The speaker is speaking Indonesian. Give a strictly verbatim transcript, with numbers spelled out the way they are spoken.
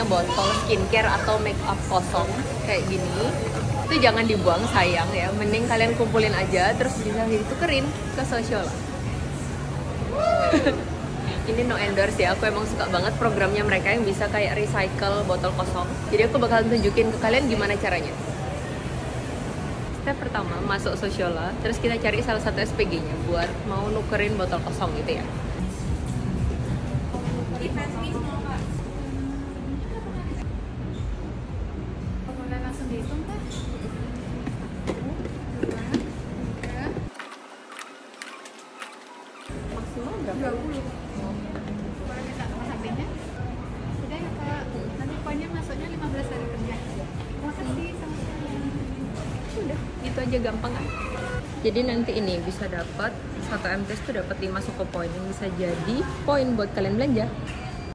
punya botol skincare atau make up kosong kayak gini, itu jangan dibuang, sayang ya. Mending kalian kumpulin aja terus bisa ditukerin ke Sociola. Ini no endorse ya, aku emang suka banget programnya mereka yang bisa kayak recycle botol kosong. Jadi aku bakalan tunjukin ke kalian gimana caranya. Step pertama, masuk Sociola, terus kita cari salah satu S P G-nya buat mau nukerin botol kosong gitu ya. Langsung dihitung kan? Maksimal berapa? dua puluh. Boleh minta nomor H P-nya? Udah ya Kak, nanti poinnya masuknya lima belas hari kerja. Makasih sama-sama. Udah, itu aja gampang kan. Jadi nanti ini bisa dapat satu M T S tuh dapat lima Soko Poin yang bisa jadi poin buat kalian belanja.